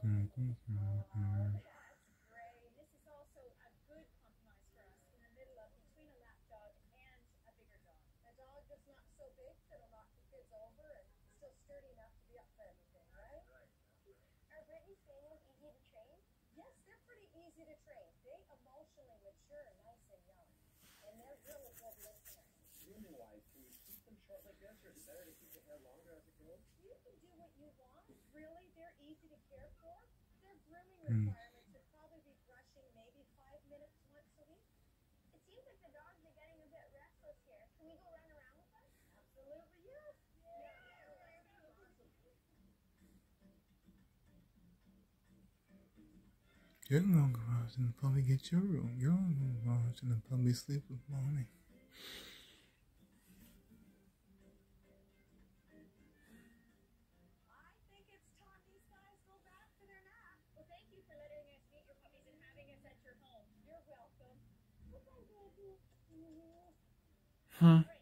You're gonna go out and probably get your room. You're gonna go out and probably sleep with mommy. Huh?